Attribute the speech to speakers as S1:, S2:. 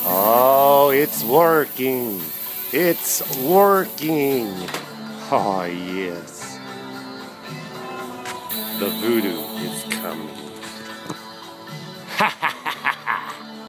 S1: Oh, it's working. It's working. Oh, yes. The voodoo is coming. Ha ha!